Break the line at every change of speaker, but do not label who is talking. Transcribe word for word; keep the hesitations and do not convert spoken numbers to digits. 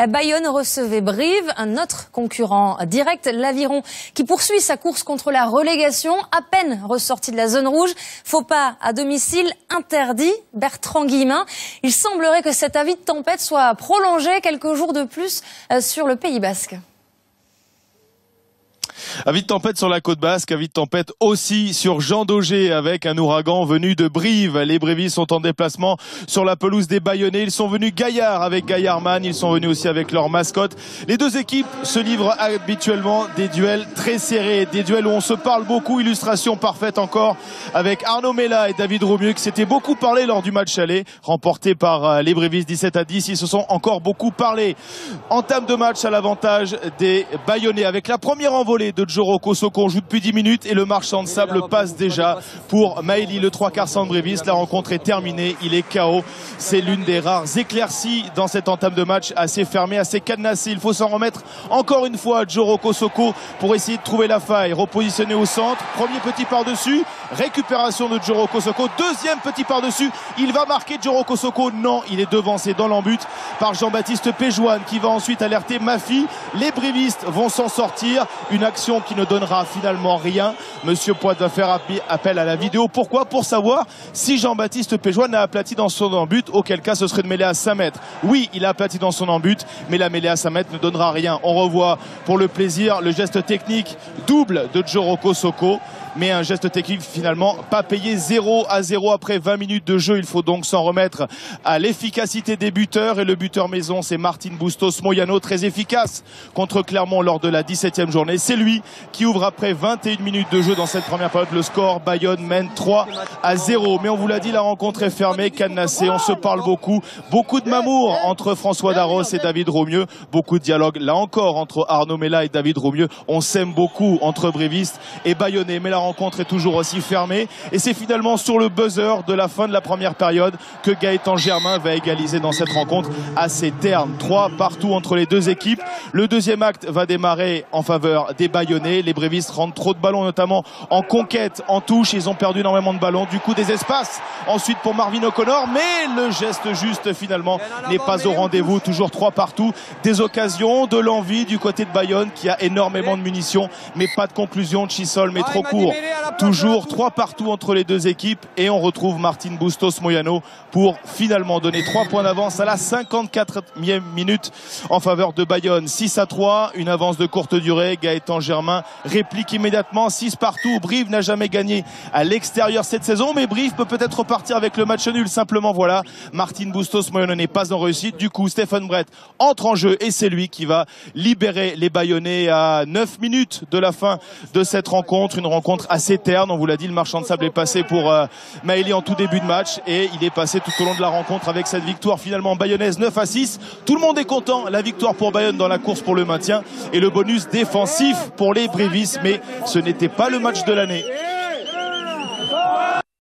Bayonne recevait Brive, un autre concurrent direct, l'Aviron, qui poursuit sa course contre la relégation, à peine ressorti de la zone rouge. Faux pas à domicile, interdit. Bertrand Guillemin. Il semblerait que cet avis de tempête soit prolongé quelques jours de plus sur le Pays Basque.
Avis de tempête sur la côte basque, avis de tempête aussi sur Jean Daugé avec un ouragan venu de Brive. Les Brévis sont en déplacement sur la pelouse des Bayonnais. Ils sont venus gaillards avec Gaillardman, ils sont venus aussi avec leur mascotte. Les deux équipes se livrent habituellement des duels très serrés, des duels où on se parle beaucoup. Illustration parfaite encore avec Arnaud Mella et David Roumieux qui s'étaient beaucoup parlé lors du match aller, remporté par les Brévis dix-sept à dix. Ils se sont encore beaucoup parlé. Entame de match à l'avantage des Bayonnais avec la première envolée de Djoro Kosoko. On joue depuis dix minutes et le marchand de sable passe déjà pour Maëly, le trois quarts centre Brévis. La rencontre est terminée, il est K O. C'est l'une des rares éclaircies dans cette entame de match, assez fermée, assez cadenassée. Il faut s'en remettre encore une fois à Djoro Kosoko pour essayer de trouver la faille. Repositionné au centre, premier petit par-dessus, récupération de Djoro Kosoko, deuxième petit par-dessus, il va marquer Djoro Kosoko. Non, il est devancé dans l'embut par Jean-Baptiste Péjoine qui va ensuite alerter Mafi. Les Brévistes vont s'en sortir, une action qui ne donnera finalement rien. Monsieur Poit va faire appel à la vidéo. Pourquoi? Pour savoir si Jean-Baptiste Péjoine a aplati dans son embut, auquel cas ce serait de mêlée à cinq mètres. Oui, il a aplati dans son embut, mais la mêlée à cinq mètres ne donnera rien. On revoit pour le plaisir le geste technique double de Djoro Kosoko, mais un geste technique finalement pas payé. Zéro à zéro après vingt minutes de jeu. Il faut donc s'en remettre à l'efficacité des buteurs, et le buteur maison c'est Martin Bustos Moyano, très efficace contre Clermont lors de la dix-septième journée. C'est lui qui ouvre après vingt et une minutes de jeu dans cette première période le score. Bayonne mène trois à zéro, mais on vous l'a dit, la rencontre est fermée, cadenassée, on se parle beaucoup, beaucoup de mamour entre François Darros et David Roumieux, beaucoup de dialogue là encore entre Arnaud Mella et David Roumieux. On s'aime beaucoup entre brévistes et bayonnais, mais la rencontre est toujours aussi fermée, et c'est finalement sur le buzzer de la fin de la première période que Gaëtan Germain va égaliser dans cette rencontre assez terne. Trois partout entre les deux équipes. Le deuxième acte va démarrer en faveur des Bayonnais. Les Brévistes rendent trop de ballons, notamment en conquête, en touche. Ils ont perdu énormément de ballons. Du coup, des espaces ensuite pour Marvin O'Connor, mais le geste juste finalement n'est pas au rendez-vous. Toujours trois partout. Des occasions, de l'envie du côté de Bayonne qui a énormément de munitions, mais pas de conclusion. Chissol mais trop court. Toujours trois partout entre les deux équipes, et on retrouve Martin Bustos Moyano pour finalement donner trois points d'avance à la cinquante-quatrième minute en faveur de Bayonne. six à trois, une avance de courte durée. Gaëtan Germain réplique immédiatement. six partout. Brive n'a jamais gagné à l'extérieur cette saison, mais Brive peut peut-être repartir avec le match nul. Simplement voilà, Martin Bustos Moyano n'est pas en réussite. Du coup, Stéphane Brett entre en jeu, et c'est lui qui va libérer les Bayonnais à neuf minutes de la fin de cette rencontre. Une rencontre assez terne, on vous l'a dit, le marchand de sable est passé pour euh, Maëly en tout début de match, et il est passé tout au long de la rencontre avec cette victoire finalement bayonnaise neuf à six. Tout le monde est content, la victoire pour Bayonne dans la course pour le maintien et le bonus défensif pour les Brévis, mais ce n'était pas le match de l'année.